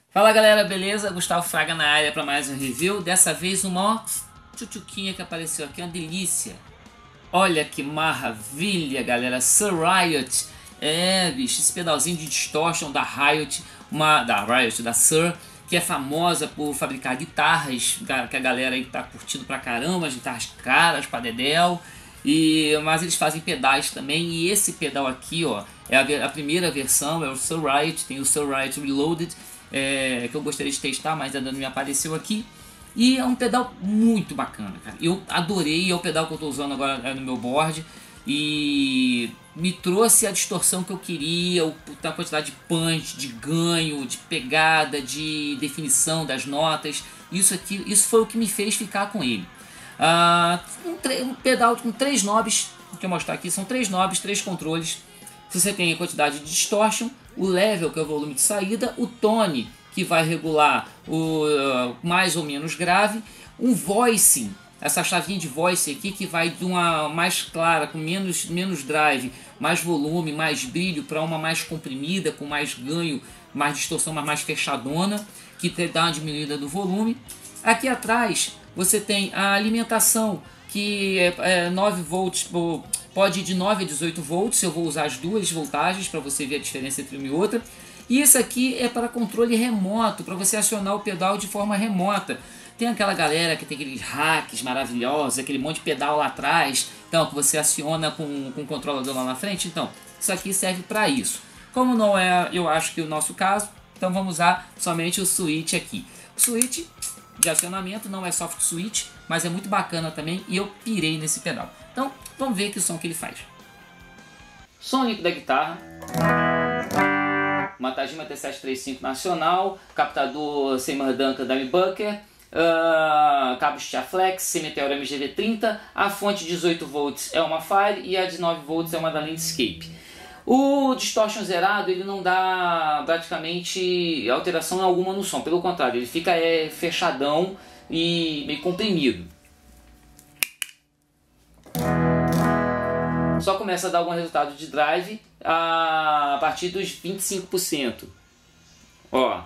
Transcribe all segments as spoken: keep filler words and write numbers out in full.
Fala galera, beleza? Gustavo Fraga na área para mais um review. Dessa vez uma tchutchuquinha que apareceu aqui, uma delícia. Olha que maravilha, galera. Sir Riot. É, bicho, esse pedalzinho de distortion da Riot, uma, da Riot, da Sir, que é famosa por fabricar guitarras, que a galera aí tá curtindo pra caramba, as guitarras caras pra dedéu. E, mas eles fazem pedais também, e esse pedal aqui, ó, é a, a primeira versão, é o Sir Riot, tem o Sir Riot Reloaded, é, que eu gostaria de testar, mas ainda não me apareceu aqui. E é um pedal muito bacana, cara. Eu adorei, é o pedal que eu estou usando agora no meu board. E me trouxe a distorção que eu queria, a quantidade de punch, de ganho, de pegada, de definição das notas. Isso aqui, isso foi o que me fez ficar com ele. Uh, um, um pedal com três knobs, que eu mostrar aqui, são três knobs, três controles. Você tem a quantidade de distortion, o level, que é o volume de saída, o tone, que vai regular o uh, mais ou menos grave, um voicing, essa chavinha de voice aqui que vai de uma mais clara, com menos, menos drive, mais volume, mais brilho, para uma mais comprimida, com mais ganho, mais distorção, mas mais fechadona, que dá uma diminuída do volume. Aqui atrás você tem a alimentação, que é, é nove volts, pode ir de nove a dezoito volts, eu vou usar as duas voltagens para você ver a diferença entre uma e outra. E isso aqui é para controle remoto, para você acionar o pedal de forma remota. Tem aquela galera que tem aqueles hacks maravilhosos, aquele monte de pedal lá atrás, então, que você aciona com, com o controlador lá na frente. Então, isso aqui serve para isso. Como não é, eu acho que o nosso caso, então vamos usar somente o switch aqui. O switch de acionamento não é soft switch, mas é muito bacana também e eu pirei nesse pedal. Então, vamos ver que som que ele faz. Som limpo da guitarra. Uma Tajima T sete trinta e cinco nacional, captador Seymour Duncan da Humbucker, uh, cabo Stiaflex, Semi-Meteor M G V trinta, a fonte de dezoito volts é uma Fire e a de nove volts é uma da Landscape. O distortion zerado ele não dá praticamente alteração alguma no som, pelo contrário, ele fica é, fechadão e meio comprimido. Só começa a dar algum resultado de drive a partir dos vinte e cinco por cento. Ó.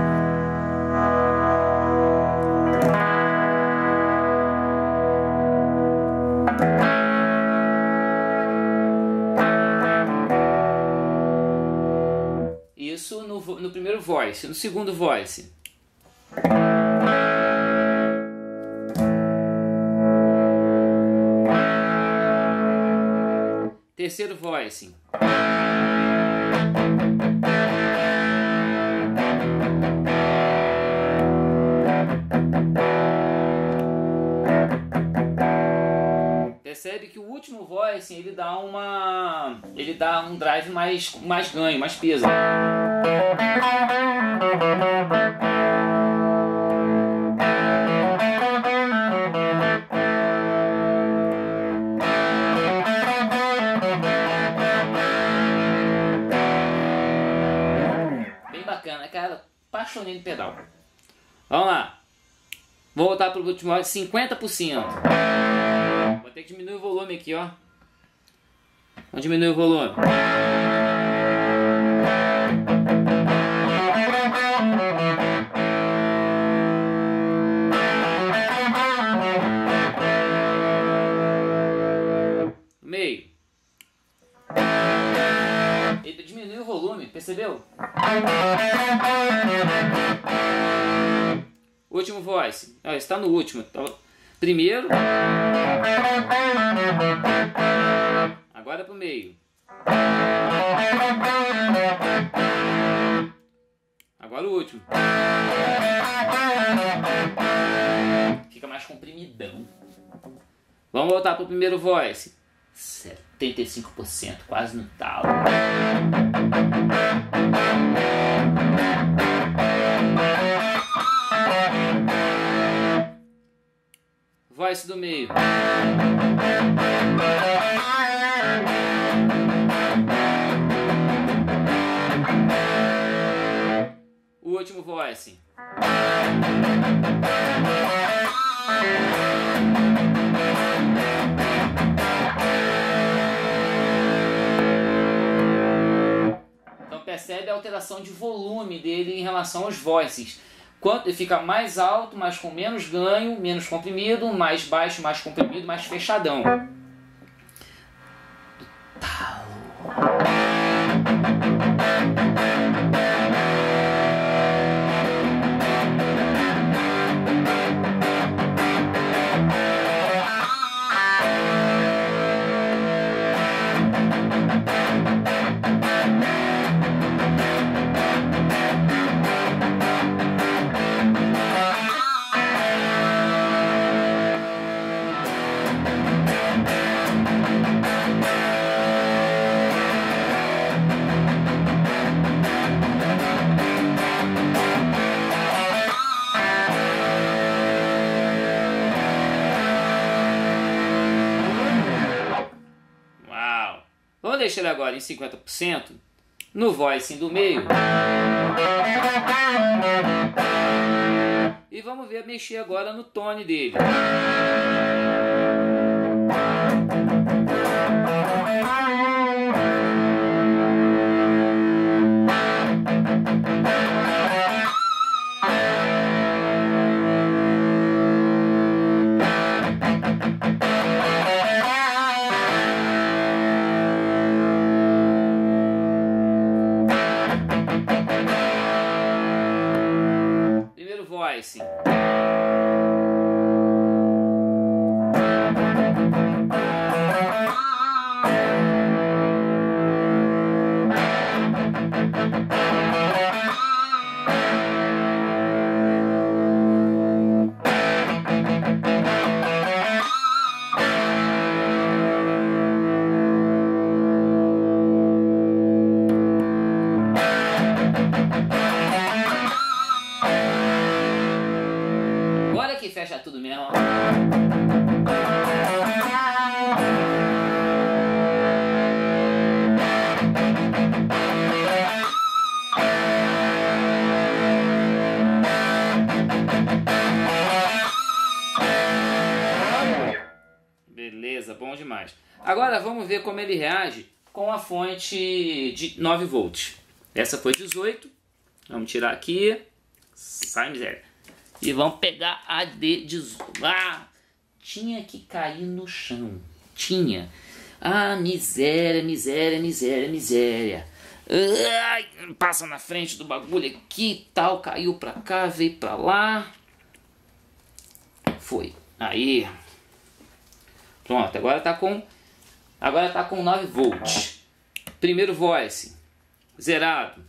Isso no, no primeiro voice. No segundo voice. Terceiro voice. Percebe que o último voice ele dá uma, ele dá um drive mais, mais ganho, mais peso. Bacana, cara, apaixonei no pedal. Vamos lá. Vou voltar para o último áudio, cinquenta por cento. Vou ter que diminuir o volume aqui, ó. Vamos diminuir o volume. Meio. Ele diminuiu o volume, percebeu? Último voice. Ah, está no último. Primeiro. Agora para o meio. Agora o último. Fica mais comprimidão. Vamos voltar para o primeiro voice. setenta e cinco por cento, quase no talo. Voice do meio. O último voice. percebe a alteração de volume dele em relação aos voices. Quanto ele fica mais alto, mas com menos ganho, menos comprimido, mais baixo, mais comprimido, mais fechadão. Vamos deixar ele agora em cinquenta por cento no voicing do meio. E vamos ver mexer agora no tone dele. Voicing. Fecha tudo mesmo. Beleza, bom demais. Agora vamos ver como ele reage com a fonte de nove volts. Essa foi dezoito. Vamos tirar aqui. Sai, miséria. E vamos pegar a de dezoito. Ah, tinha que cair no chão. Tinha. Ah, miséria, miséria, miséria, miséria. Ai, passa na frente do bagulho aqui e tal. Caiu pra cá, veio pra lá. Foi. Aí. Pronto, agora tá com... Agora tá com nove volts. Primeiro voice. Zerado.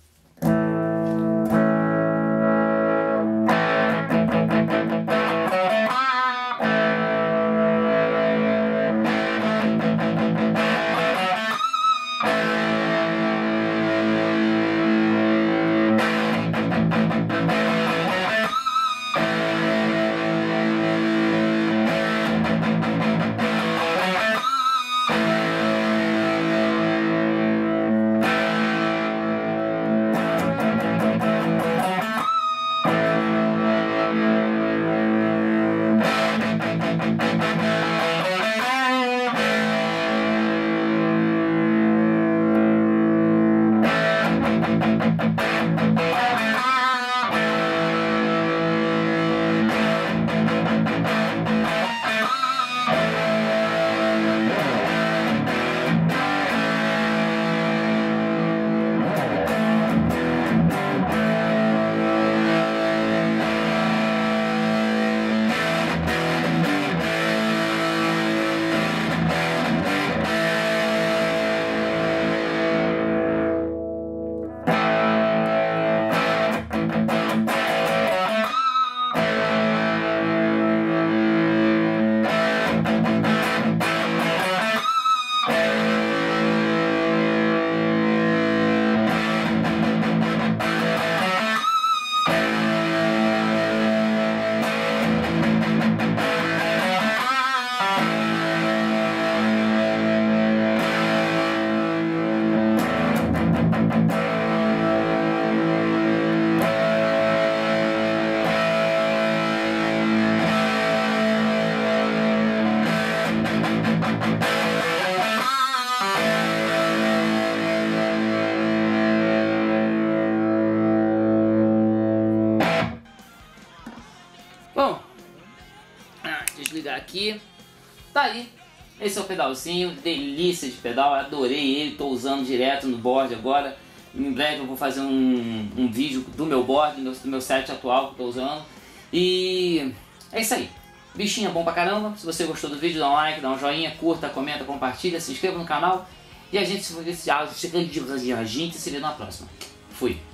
aqui. Tá aí. Esse é o pedalzinho, delícia de pedal, adorei ele, tô usando direto no board agora. Em breve eu vou fazer um, um vídeo do meu board, do meu, do meu set atual que eu tô usando. E é isso aí. Bichinho é bom pra caramba. Se você gostou do vídeo, dá um like, dá um joinha, curta, comenta, compartilha, se inscreva no canal. E a gente se vê, a gente se vê na próxima. Fui.